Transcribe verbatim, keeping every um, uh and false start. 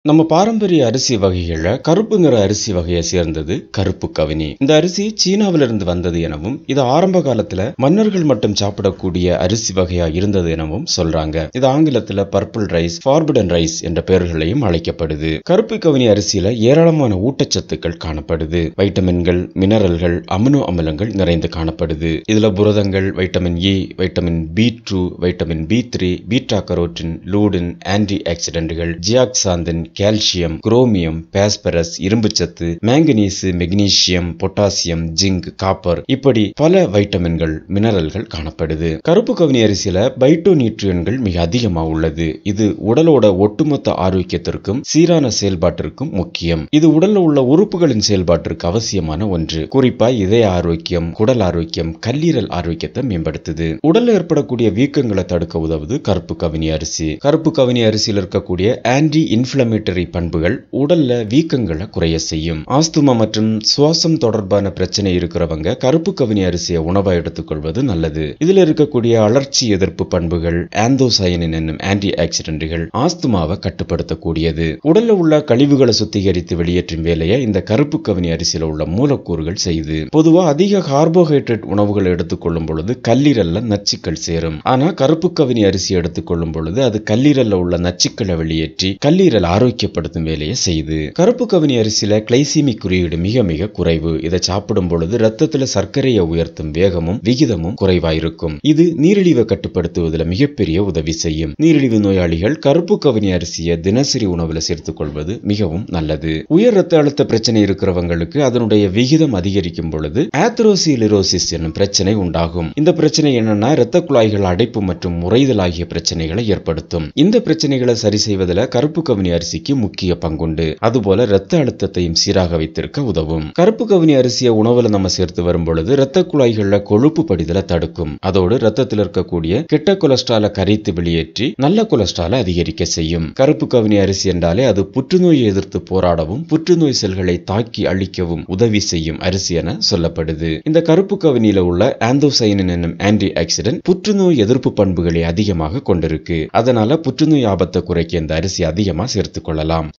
நம்ம பாரம்பரிய அரிசி வகைகள்ல கருப்பு நிற அரிசி வகையை சேர்ந்தது கருப்பு கவினி. இந்த அரிசி சீனாவிலிருந்து வந்தது எனவும் இது ஆரம்ப காலத்துல மன்னர்கள் மட்டும் சாப்பிடக்கூடிய அரிசி வகையா இருந்தது எனவும் சொல்றாங்க. இது ஆங்கிலத்துல பர்பிள் ரைஸ், ஃபார்பிடன் ரைஸ் என்ற பெயர்களையும் அழைக்கப்படுது. கருப்பு கவினி அரிசியில ஏராளமான ஊட்டச்சத்துக்கள் காணப்படுது. வைட்டமின்கள், மினரல்கள், அமினோ அமிலங்கள் நிறைந்து காணப்படுது. இதுல புரதங்கள், vitamin E, vitamin B two, vitamin B three, beta carotene, lutein, anti ஆக்சிடென்ட்கள், ஜியாக்சாந்தின், கால்சியம், குரோமியம், பாஸ்பரஸ், இரும்புச்சத்து, manganese, magnesium, potassium, zinc, copper இப்படி பல வைட்டமின்கள், மினரல்கள் காணப்படுது. கருப்பு கவினி அரிசியில பைட்டோ நியூட்ரியன்கள் மிக அதிகமா உள்ளது. இது உடலோட ஒட்டுமொத்த ஆரோக்கியத்திற்கும் சீரான செயல்பாட்டிற்கும் முக்கியம். இது உடல்ல உள்ள உறுப்புகளின் செயல்பாட்டிற்கு அவசியமான ஒன்று. குறிப்பா இதய ஆரோக்கியம், குடல் ஆரோக்கியம், கல்லீரல் ஆரோக்கியத்தை மேம்படுத்துது. உடல்ல ஏற்படக்கூடிய வீக்கங்களை தடுக்க உதவுது கருப்பு கவினி அரிசி. கருப்பு கவினி அரிசியில் இருக்கக்கூடிய ஆன்டி இன்ஃபிளமேட்டரி பண்புகள் உடல்ல வீக்கங்களை குறைய செய்யும். ஆஸ்துமா மற்றும் சுவாசம் தொடர்பான பிரச்சனை இருக்கிறவங்க கருப்பு கவினி அரிசியை உணவா எடுத்துக்கொள்வது நல்லது. இதுல இருக்கக்கூடிய அலர்ச்சி எதிர்ப்பு பண்புகள், ஆந்தோசயனின் என்னும் ஆன்டி ஆக்சிடென்ட்கள் ஆஸ்துமாவை கட்டுப்படுத்தக்கூடியது. உடல்ல உள்ள கழிவுகளை சுத்திகரித்து வெளியேற்றும் வேலையை இந்த கருப்பு கவினி அரிசியில உள்ள மூலக்கூறுகள் செய்யுது. பொதுவா அதிக கார்போஹைட்ரேட் உணவுகளை எடுத்துக்கொள்ளும் பொழுது கல்லீரல்ல நச்சுக்கள் சேரும். ஆனா கருப்பு கவினி அரிசி எடுத்துக்கொள்ளும் பொழுது அது கல்லீரல்ல உள்ள நச்சுக்களை வெளியேற்றி கல்லீரல் ஆரோக்கியப்படுத்தும் வேலையை செய்யுது. கருப்பு கவினி அரிசியில கிளைசிமிக் குறியீடு மிக மிக குறைவு. இதை சாப்பிடும் பொழுது ரத்தத்துல சர்க்கரையை உயர்த்தும் வேகமும் விகிதமும் குறைவாயிருக்கும். இது நீரிழிவை கட்டுப்படுத்துவதில் மிகப்பெரிய உதவி செய்யும். நீரிழிவு நோயாளிகள் கருப்பு கவினி அரிசியை தினசரி உணவுல சேர்த்துக் கொள்வது மிகவும் நல்லது. உயர் ரத்த அழுத்த பிரச்சனை இருக்கிறவங்களுக்கு அதனுடைய விகிதம் அதிகரிக்கும் பொழுது ஆத்ரோசிலிரோசிஸ் என்னும் பிரச்சனை உண்டாகும். இந்த பிரச்சனை என்னன்னா இரத்த குழாய்கள் அடைப்பு மற்றும் முறைதல் ஆகிய பிரச்சனைகளை ஏற்படுத்தும். இந்த பிரச்சனைகளை சரி செய்வதில் கருப்பு கவினி அரிசிக்கு முக்கிய பங்குண்டு. அதுபோல இரத்த அழுத்தத்தையும் சீராக வைத்திருக்க உதவும். கருப்பு கவினி அரிசியை உணவுல நம்ம சேர்த்து வரும் பொழுது இரத்த குழாய்கள்ல கொழுப்பு படிதலை தடுக்கும். அதோடு ரத்தத்தில் இருக்கக்கூடிய கெட்ட கொலஸ்ட்ராலை கரைத்து வெளியேற்றி நல்ல கொலஸ்ட்ராலை அதிகரிக்க செய்யும். கருப்பு கவினி அரிசி என்றாலே அது புற்றுநோயை எதிர்த்து போராடவும் புற்றுநோய் செல்களை தாக்கி அழிக்கவும் உதவி செய்யும் அரிசி என சொல்லப்படுது. இந்த கருப்பு கவினியில உள்ள ஆந்தோசயனின் என்னும் ஆன்டி ஆக்சிடென்ட் புற்றுநோய் எதிர்ப்பு பண்புகளை அதிகமாக கொண்டிருக்கு. அதனால புற்றுநோய் ஆபத்தை குறைக்க இந்த அரிசி அதிகமா சேர்த்துக் கொள்ளலாம்.